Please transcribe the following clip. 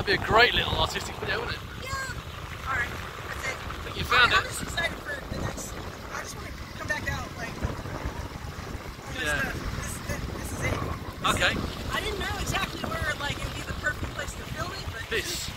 be a great little artistic video, wouldn't it? Yeah. All right. That's it. I think you found it. I'm just excited for the next. I just want to come back out like. Yeah. This is it. Okay. I didn't know exactly where like it'd be the perfect place to film it, but This.